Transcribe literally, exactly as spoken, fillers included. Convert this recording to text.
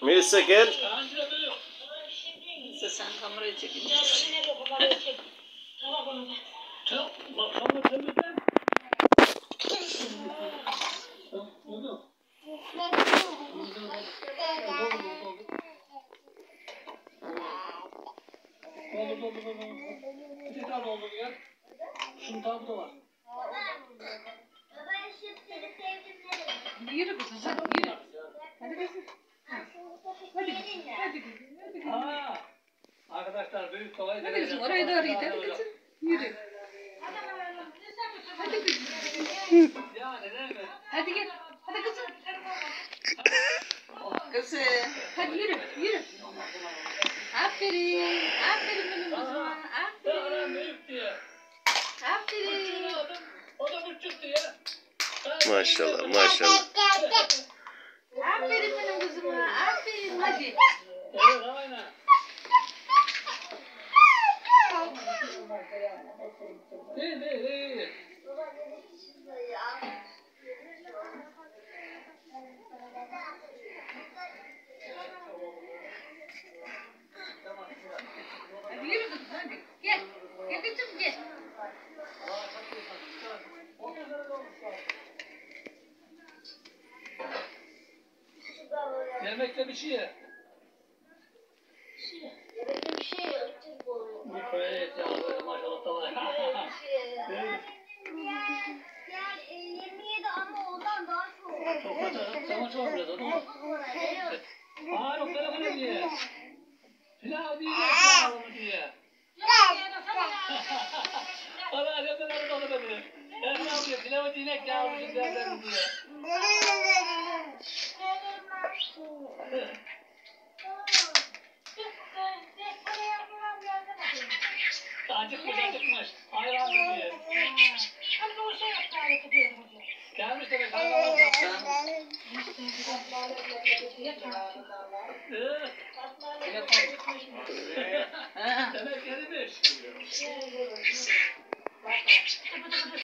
Melisa gel. Melisa sen kamerayı çekince. Yürü kızım, hadi yürü. Hadi kızım. Hadi kızım, hadi kızım, hadi kızım. Aa, arkadaşlar büyük kolay. Hadi kızım, orayı da arayın, hadi kızım. Yürü. Hadi kızım. Yani değil mi? Hadi gel, hadi kızım. Kızım. Hadi yürü, yürü. Aferin, aferin benim kızıma, aferin. Büyük diye. Aferin. O da küçük diye. Maşallah maşallah. Aferin benim kızıma, aferin hadi. Evet aynen. Değil değil değil. Hadi yürü kızım hadi. Gel. Gel kızım gel. Yemekte bir şey ye. Yemekte bir şey yok. Evet ya böyle maşallah da var. Yani yemeğe de ama ondan daha çok. Çok kötü. Sana çok biraz değil mi? Aa yok telefonu diye. Pilav diye. Pilav diye. Bana acaba ne oldu beni? Ben ne yapayım? Pilavı dinek yavrucuk derden diye. Acıkmış acıkmış. Hayran diye. Hani o şey yaptı hareket ediyorum hocam. Gelmiş demek hayvan yaptı. Demek gelmiş.